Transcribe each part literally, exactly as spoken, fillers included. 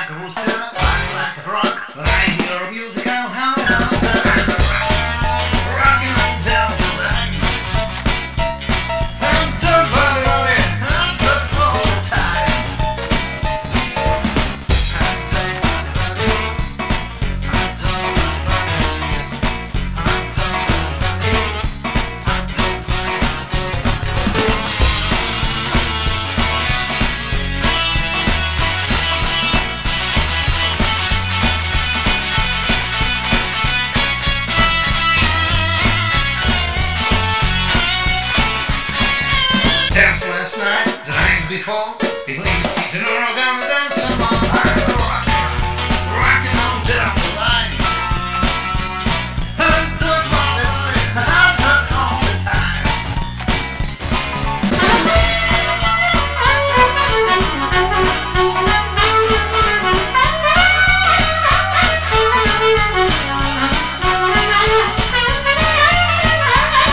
like a rooster, rocks like a rock. When I hear music, I'll howl, howl, howl. Rocking on down the line. I'm done, buddy, buddy. I'm done all the time. I'm done, buddy, buddy. I'm done, buddy, buddy. I'm done, buddy, buddy. I'm done, buddy, buddy. Danced last night, the night before. Big lady sitting around down the dance some more. I'm rocking, rocking on down the line. I'm done, buddy, buddy. I'm done all the time.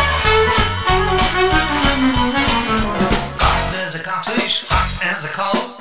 Cold as a codfish, hot as a coal.